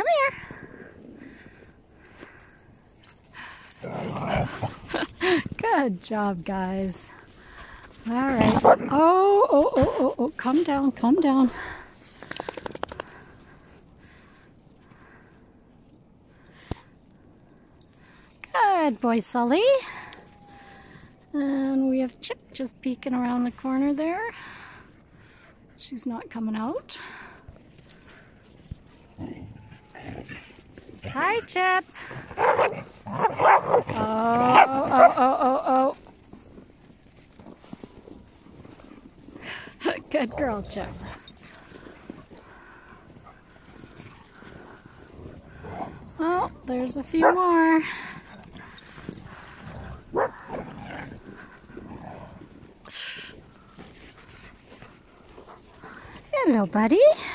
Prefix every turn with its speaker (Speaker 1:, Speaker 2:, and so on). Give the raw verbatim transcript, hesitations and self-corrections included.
Speaker 1: Come here. Good job, guys. All right. Oh, oh, oh, oh, oh. Calm down, calm down. Good boy, Sully. And we have Chip just peeking around the corner there. She's not coming out. Hi, Chip. Oh, oh, oh, oh, oh. Good girl, Chip. Oh, there's a few more. Hello, buddy.